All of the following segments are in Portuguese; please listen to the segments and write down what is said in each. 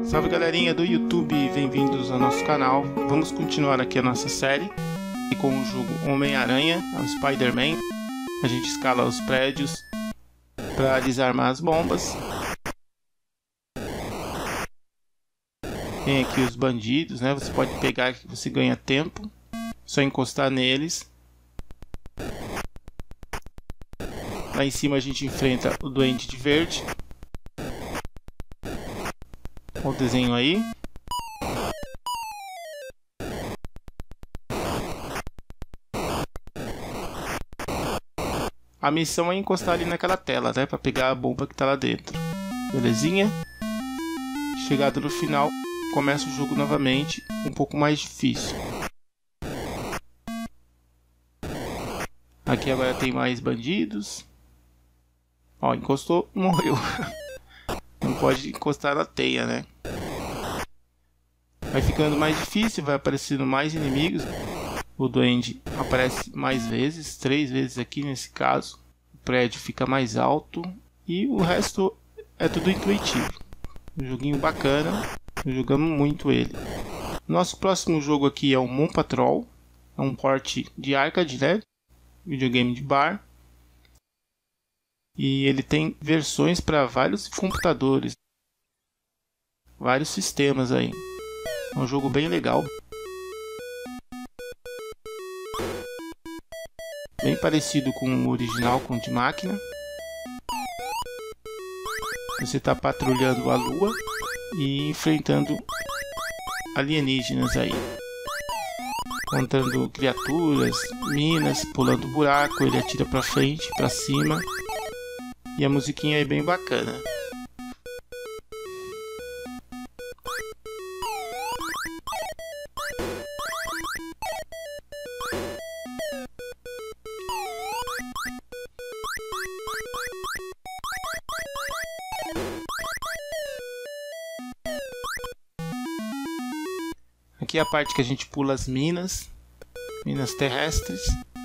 Salve galerinha do YouTube, bem-vindos ao nosso canal. Vamos continuar aqui a nossa série com o jogo Homem-Aranha, o Spider-Man. A gente escala os prédios para desarmar as bombas. Tem aqui os bandidos, né? Você pode pegar que você ganha tempo, só encostar neles. Lá em cima a gente enfrenta o Duende de Verde. Olha o desenho aí. A missão é encostar ali naquela tela, né? Para pegar a bomba que tá lá dentro. Belezinha? Chegado no final, começa o jogo novamente, um pouco mais difícil. Aqui agora tem mais bandidos. Ó, encostou, morreu. Não pode encostar na teia, né? Vai ficando mais difícil, vai aparecendo mais inimigos. O duende aparece mais vezes, 3 vezes aqui nesse caso. O prédio fica mais alto e o resto é tudo intuitivo. Um joguinho bacana, jogamos muito ele. Nosso próximo jogo aqui é o Moon Patrol. É um porte de arcade, né? Videogame de bar. E ele tem versões para vários computadores, vários sistemas aí. É um jogo bem legal, bem parecido com o original, com o de máquina. Você está patrulhando a lua e enfrentando alienígenas aí, encontrando criaturas, minas, pulando buraco. Ele atira para frente, para cima. E a musiquinha é bem bacana. Aqui é a parte que a gente pula as minas terrestres.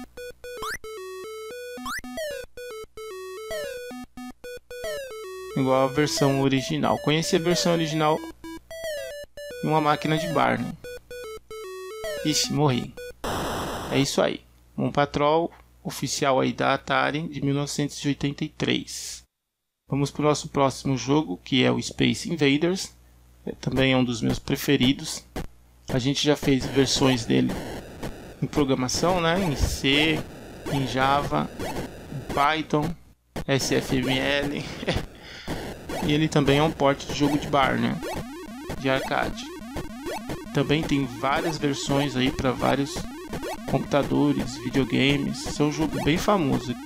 Igual a versão original. Conheci a versão original em uma máquina de bar, né? Ixi, morri. É isso aí. Um Patrol oficial aí da Atari de 1983. Vamos para o nosso próximo jogo, que é o Space Invaders. Também é um dos meus preferidos. A gente já fez versões dele em programação, né? Em C, em Java, em Python, SFML. E ele também é um porte de jogo de bar, né? De arcade. Também tem várias versões aí para vários computadores, videogames. É um jogo bem famoso.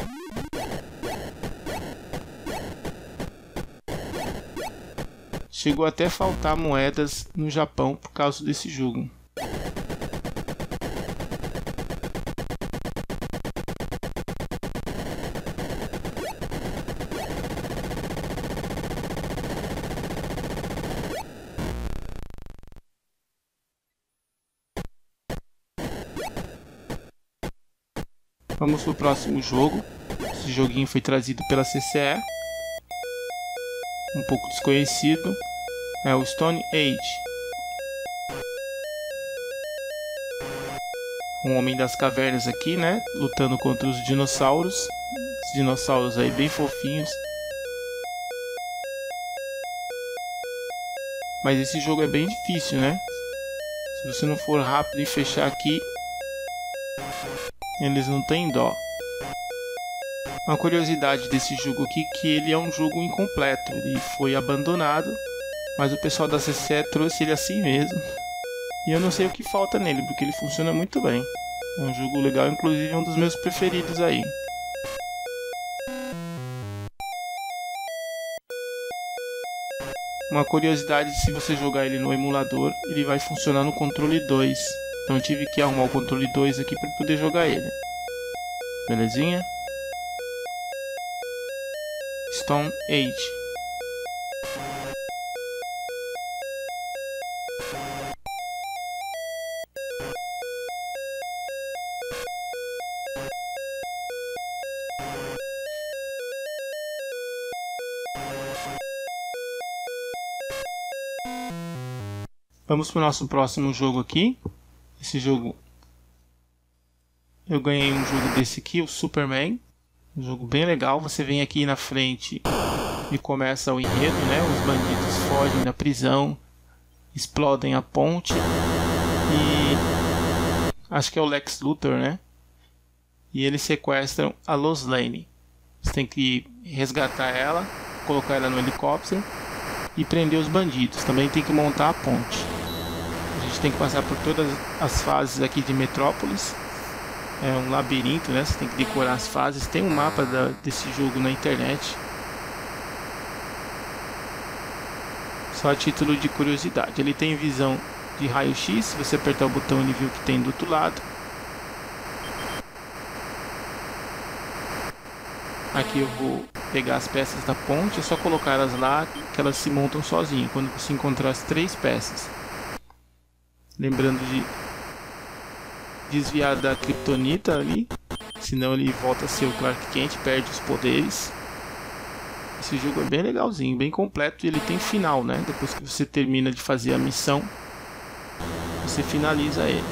Chegou até a faltar moedas no Japão por causa desse jogo. Vamos pro próximo jogo. Esse joguinho foi trazido pela CCE. Um pouco desconhecido. É o Stone Age. Um homem das cavernas aqui, né? Lutando contra os dinossauros. Os dinossauros aí bem fofinhos. Mas esse jogo é bem difícil, né? Se você não for rápido e fechar aqui, eles não têm dó. Uma curiosidade desse jogo aqui é que ele é um jogo incompleto. Ele foi abandonado, mas o pessoal da CCE trouxe ele assim mesmo. E eu não sei o que falta nele, porque ele funciona muito bem. É um jogo legal, inclusive é um dos meus preferidos aí. Uma curiosidade, se você jogar ele no emulador, ele vai funcionar no controle 2. Então eu tive que arrumar o controle 2 aqui para poder jogar ele. Belezinha? Stone Age. Vamos para o nosso próximo jogo aqui. Esse jogo, eu ganhei um jogo desse aqui, o Superman. Um jogo bem legal. Você vem aqui na frente e começa o enredo, né? Os bandidos fogem da prisão, explodem a ponte e acho que é o Lex Luthor, né? E eles sequestram a Lois Lane. Você tem que resgatar ela, colocar ela no helicóptero e prender os bandidos. Também tem que montar a ponte. A gente tem que passar por todas as fases aqui de Metrópolis. É um labirinto, né? Você tem que decorar as fases. Tem um mapa desse jogo na internet. Só a título de curiosidade. Ele tem visão de raio-x. Se você apertar o botão, ele viu que tem do outro lado. Aqui eu vou pegar as peças da ponte. É só colocar elas lá que elas se montam sozinhas. Quando você encontrar as 3 peças. Lembrando de desviar da Kryptonita ali. Senão ele volta a ser o Clark Kent. Perde os poderes. Esse jogo é bem legalzinho, bem completo. E ele tem final, né? Depois que você termina de fazer a missão, você finaliza ele.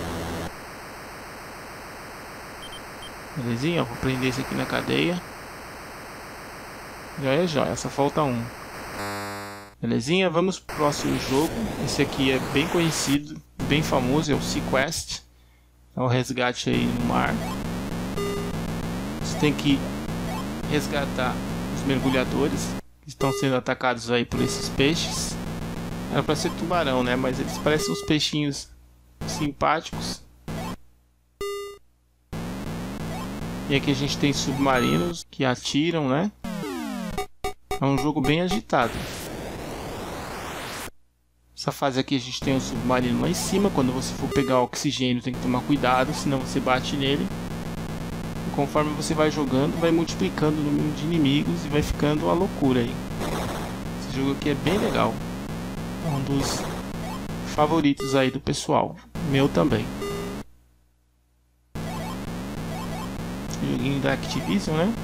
Belezinha? Vou prender esse aqui na cadeia. Já é joia, só falta um. Belezinha? Vamos pro próximo jogo. Esse aqui é bem conhecido, bem famoso, é o SeaQuest. É o resgate aí no mar. Você tem que resgatar os mergulhadores que estão sendo atacados aí por esses peixes. Era para ser tubarão, né? Mas eles parecem uns peixinhos simpáticos. E aqui a gente tem submarinos que atiram, né? É um jogo bem agitado. Essa fase aqui a gente tem um submarino lá em cima. Quando você for pegar o oxigênio tem que tomar cuidado, senão você bate nele. E conforme você vai jogando, vai multiplicando o número de inimigos e vai ficando uma loucura aí. Esse jogo aqui é bem legal. É um dos favoritos aí do pessoal. Meu também. Joguinho da Activision, né?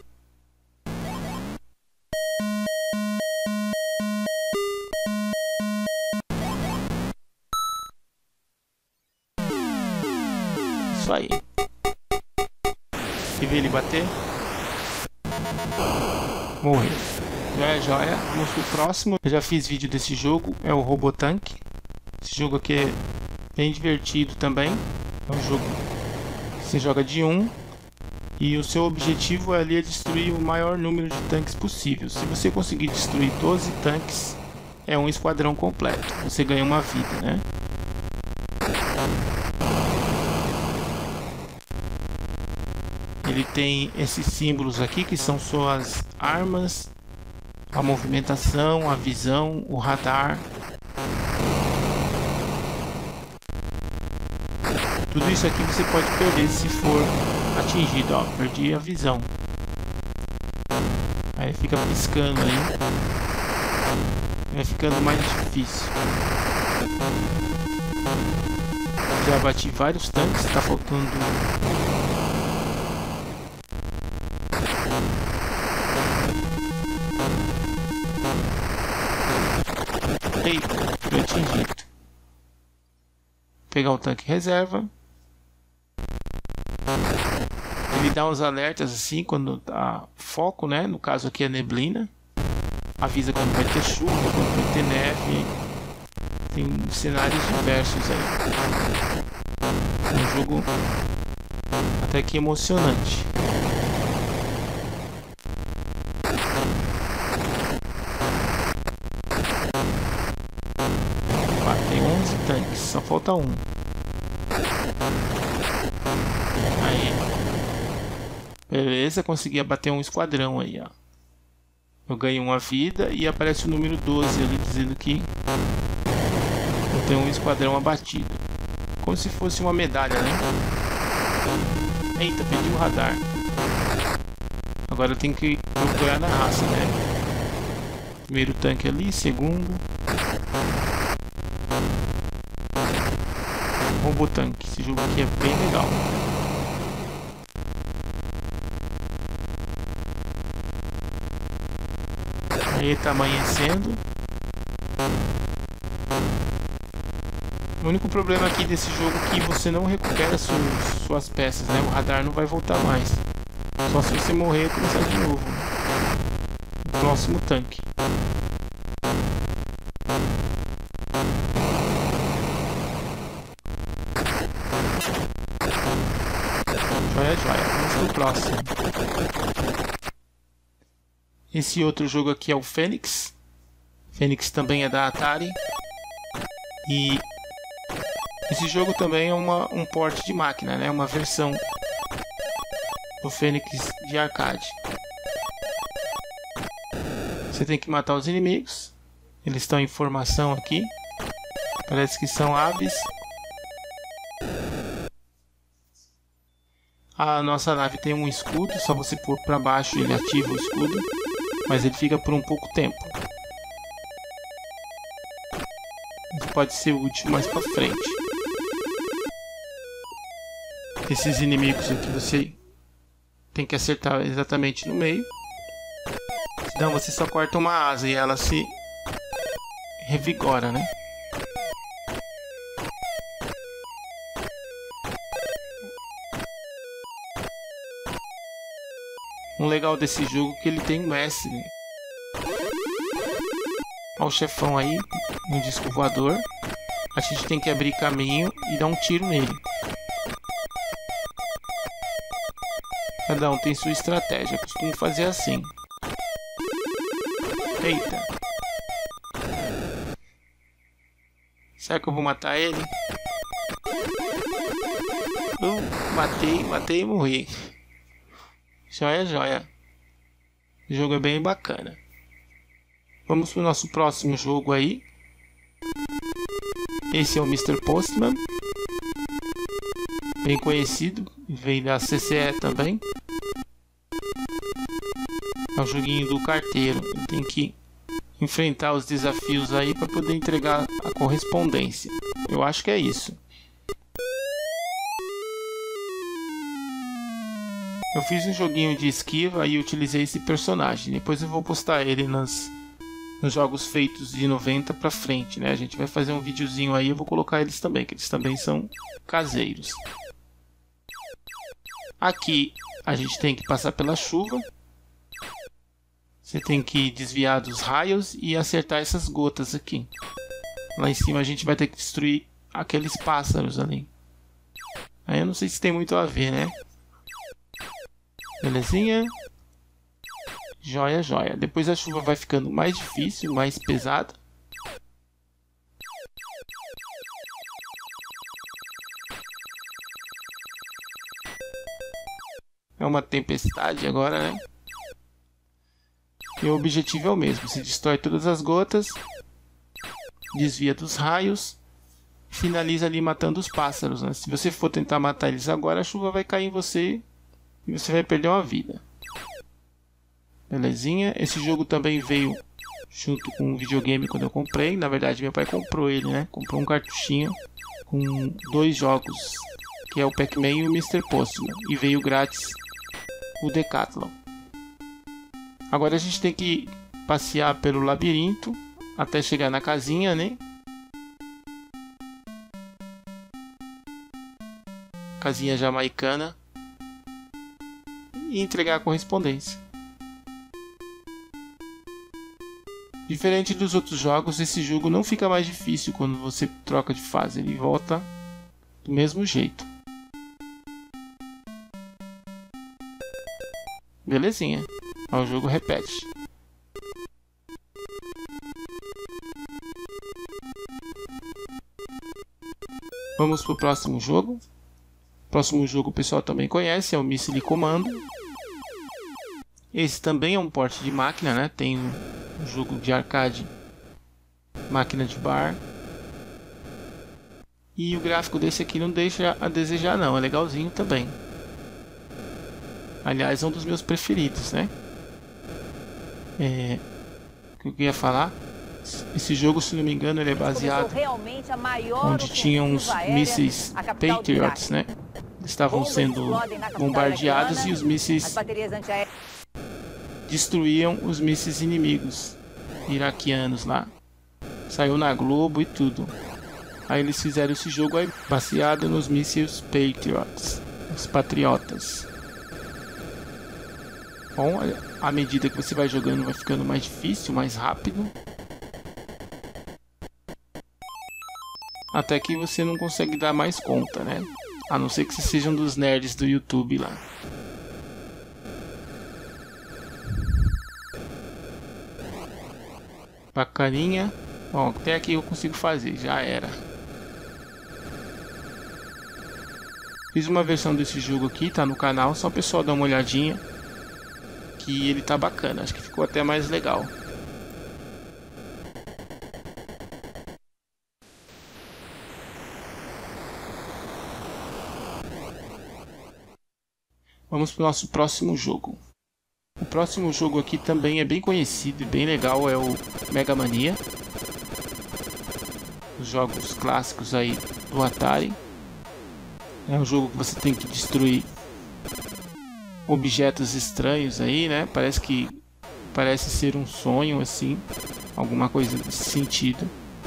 Isso aí. E ver ele bater. Morreu. Joia. Vamos pro próximo. Eu já fiz vídeo desse jogo. É o Robotank. Esse jogo aqui é bem divertido também. É um jogo que você joga de 1. E o seu objetivo ali é destruir o maior número de tanques possível. Se você conseguir destruir 12 tanques, é um esquadrão completo. Você ganha uma vida, né? Ele tem esses símbolos aqui que são suas armas, a movimentação, a visão, o radar. Tudo isso aqui você pode perder se for atingido, ó, perdi a visão. Aí fica piscando aí. Vai ficando mais difícil. Já bati vários tanques, tá faltando. Eita, foi atingido. Vou pegar o tanque reserva. Ele dá uns alertas assim quando tá foco, né? No caso aqui é neblina. Avisa quando vai ter chuva, quando vai ter neve. Tem cenários diversos aí. É um jogo até que emocionante. Tem 11 tanques, só falta um. Aí. Beleza, consegui abater um esquadrão aí, ó. Eu ganhei uma vida e aparece o número 12 ali dizendo que eu tenho um esquadrão abatido. Como se fosse uma medalha, né? Eita, perdi o radar. Agora eu tenho que procurar na raça, né? Primeiro tanque ali, segundo. Robotank. Esse jogo aqui é bem legal. Aí tá amanhecendo. O único problema aqui desse jogo é que você não recupera suas peças, né? O radar não vai voltar mais. Só se você morrer e começar de novo. No próximo tanque. Joia, joia. Vamos pro próximo. Esse outro jogo aqui é o Fênix. Fênix também é da Atari. E esse jogo também é um port de máquina, né? Uma versão do Fênix de arcade. Você tem que matar os inimigos. Eles estão em formação aqui. Parece que são aves. A nossa nave tem um escudo. Só você pôr para baixo ele ativa o escudo. Mas ele fica por um pouco tempo. Isso pode ser útil mais para frente. Esses inimigos aqui você tem que acertar exatamente no meio. Senão você só corta uma asa e ela se revigora, né? O legal desse jogo é que ele tem um mestre. Olha o chefão aí, no disco voador. A gente tem que abrir caminho e dar um tiro nele. Cada um tem sua estratégia. Eu costumo fazer assim. Eita. Será que eu vou matar ele? Matei e morri. Joia, joia. O jogo é bem bacana. Vamos para o nosso próximo jogo aí. Esse é o Mr. Postman. Bem conhecido. Vem da CCE também. É um joguinho do carteiro. Ele tem que enfrentar os desafios aí para poder entregar a correspondência. Eu acho que é isso. Eu fiz um joguinho de esquiva e utilizei esse personagem. Depois eu vou postar ele nos jogos feitos de 90 pra frente, né? A gente vai fazer um videozinho aí, eu vou colocar eles também, que eles também são caseiros. Aqui a gente tem que passar pela chuva. Você tem que desviar dos raios e acertar essas gotas aqui. Lá em cima a gente vai ter que destruir aqueles pássaros ali. Aí eu não sei se tem muito a ver, né? Belezinha? Joia, joia. Depois a chuva vai ficando mais difícil, mais pesada. É uma tempestade agora, né? E o objetivo é o mesmo. Você destrói todas as gotas, desvia dos raios, finaliza ali matando os pássaros, né? Se você for tentar matar eles agora, a chuva vai cair em você e você vai perder uma vida. Belezinha. Esse jogo também veio junto com um videogame quando eu comprei. Na verdade, meu pai comprou ele, né? Comprou um cartuchinho com 2 jogos, que é o Pac-Man e o Mr. Postman. E veio grátis o Decathlon. Agora a gente tem que passear pelo labirinto até chegar na casinha, né? Casinha jamaicana. E entregar a correspondência. Diferente dos outros jogos, esse jogo não fica mais difícil quando você troca de fase. Ele volta do mesmo jeito. Belezinha. O jogo repete. Vamos para o próximo jogo. O próximo jogo o pessoal também conhece, é o Missile Commando. Esse também é um port de máquina, né? Tem um jogo de arcade, máquina de bar. E o gráfico desse aqui não deixa a desejar não, é legalzinho também. Aliás, é um dos meus preferidos, né? O que eu ia falar? Esse jogo, se não me engano, ele é baseado onde tinha uns mísseis Patriots, né? Estavam sendo bombardeados e os mísseis destruíam os mísseis inimigos iraquianos lá. Saiu na Globo e tudo. Aí eles fizeram esse jogo aí baseado nos mísseis Patriots, os Patriotas. Bom, à medida que você vai jogando vai ficando mais difícil, mais rápido. Até que você não consegue dar mais conta, né? A não ser que você seja um dos nerds do YouTube lá. Bacaninha. Bom, até aqui eu consigo fazer, já era. Fiz uma versão desse jogo aqui, tá no canal, só o pessoal dar uma olhadinha. Que ele tá bacana, acho que ficou até mais legal. Vamos para o nosso próximo jogo. O próximo jogo aqui também é bem conhecido e bem legal, é o Mega Mania. Os jogos clássicos aí do Atari. É um jogo que você tem que destruir objetos estranhos aí, né? Parece ser um sonho assim, alguma coisa nesse sentido.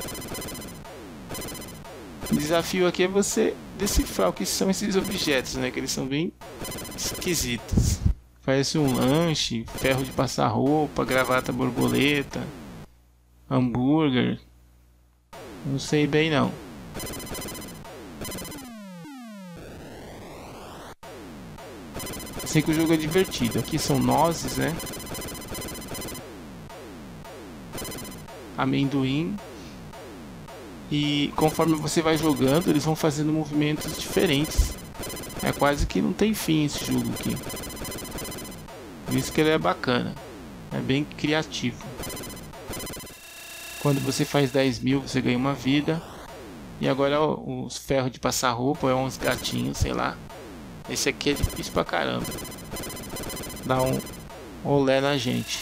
O desafio aqui é você decifrar o que são esses objetos, né? Que eles são bem esquisitos. Parece um lanche, ferro de passar roupa, gravata borboleta, hambúrguer. Não sei bem não. Sei que o jogo é divertido. Aqui são nozes, né? Amendoim. E conforme você vai jogando, eles vão fazendo movimentos diferentes. É quase que não tem fim esse jogo aqui. Por isso que ele é bacana. É bem criativo. Quando você faz 10 mil, você ganha uma vida. E agora os ferros de passar roupa, é uns gatinhos, sei lá. Esse aqui é difícil pra caramba. Dá um olé na gente.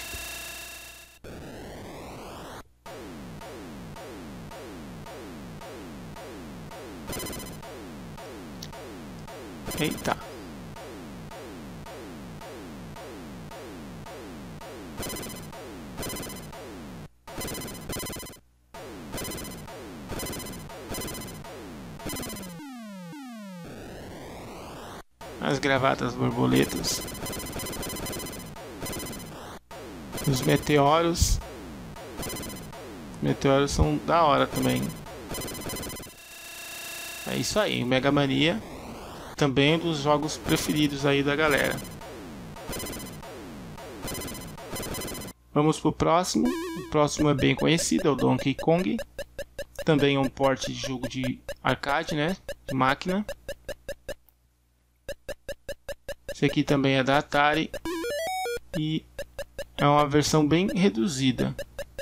Eita. As gravatas borboletas. Os meteoros. Meteoros são da hora também. É isso aí, Mega Mania. Também um dos jogos preferidos aí da galera. Vamos pro próximo. O próximo é bem conhecido, é o Donkey Kong. Também é um port de jogo de arcade, né? De máquina. Esse aqui também é da Atari. E é uma versão bem reduzida.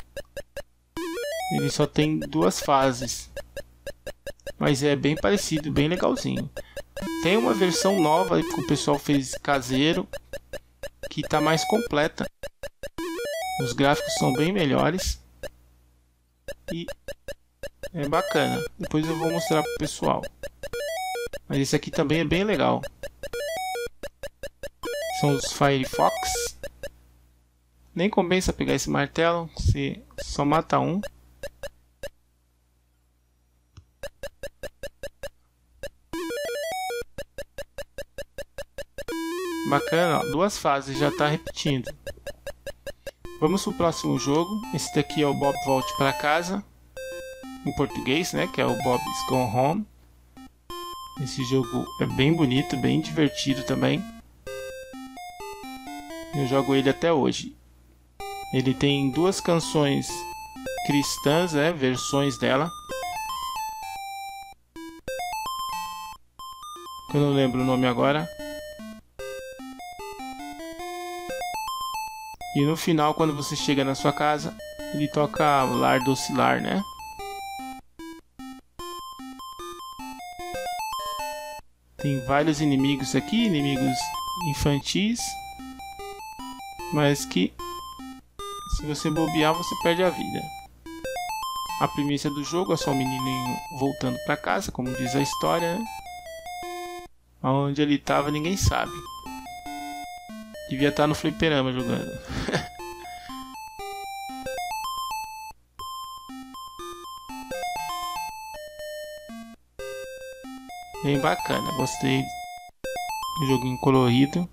Ele só tem 2 fases. Mas é bem parecido, bem legalzinho. Tem uma versão nova que o pessoal fez caseiro, que está mais completa. Os gráficos são bem melhores. E é bacana. Depois eu vou mostrar pro pessoal. Mas esse aqui também é bem legal. São os Firefox. Nem compensa pegar esse martelo, você só mata um. Bacana, ó, 2 fases, já está repetindo. Vamos pro próximo jogo. Esse daqui é o Bob Volte para Casa, em português, né? Que é o Bob's Gone Home. Esse jogo é bem bonito, bem divertido também. Eu jogo ele até hoje. Ele tem 2 canções cristãs, né? Versões dela. Eu não lembro o nome agora. E no final, quando você chega na sua casa, ele toca Lar Docilar, né? Tem vários inimigos aqui, inimigos infantis. Mas que, se você bobear, você perde a vida. A premissa do jogo é só o menininho voltando para casa, como diz a história, né? Onde ele estava ninguém sabe. Devia estar no fliperama jogando. Bem bacana, gostei do joguinho colorido.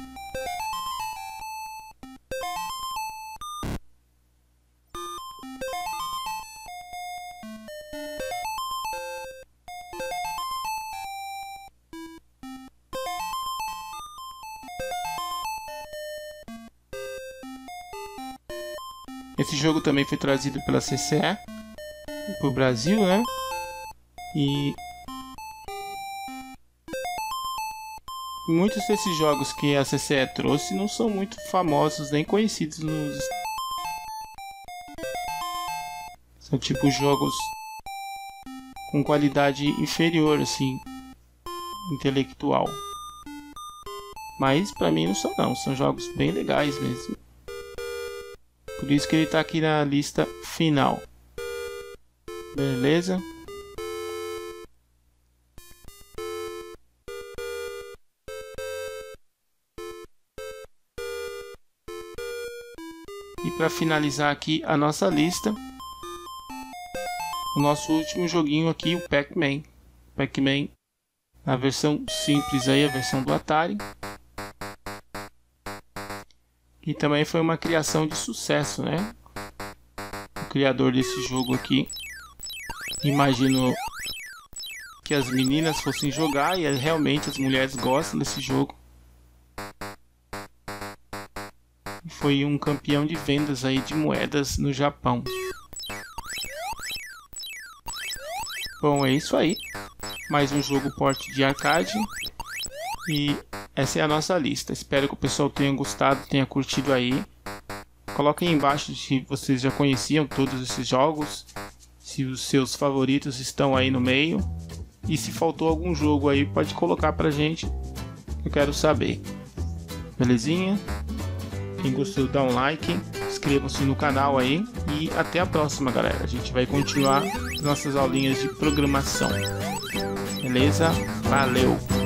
Esse jogo também foi trazido pela CCE para o Brasil, né? E muitos desses jogos que a CCE trouxe não são muito famosos nem conhecidos são tipo jogos com qualidade inferior, assim, intelectual. Mas pra mim não, são jogos bem legais mesmo. Por isso que ele tá aqui na lista final. Beleza? E para finalizar aqui a nossa lista, o nosso último joguinho aqui, o Pac-Man. Pac-Man na versão simples aí, a versão do Atari. E também foi uma criação de sucesso, né? O criador desse jogo aqui imaginou que as meninas fossem jogar, e realmente as mulheres gostam desse jogo. Foi um campeão de vendas aí de moedas no Japão. Bom, é isso aí. Mais um jogo porte de arcade. E essa é a nossa lista. Espero que o pessoal tenha gostado, tenha curtido aí. Coloquem aí embaixo se vocês já conheciam todos esses jogos, se os seus favoritos estão aí no meio. E se faltou algum jogo aí, pode colocar pra gente, eu quero saber. Belezinha? Quem gostou, dá um like, inscrevam-se no canal aí e até a próxima, galera. A gente vai continuar nossas aulinhas de programação. Beleza? Valeu!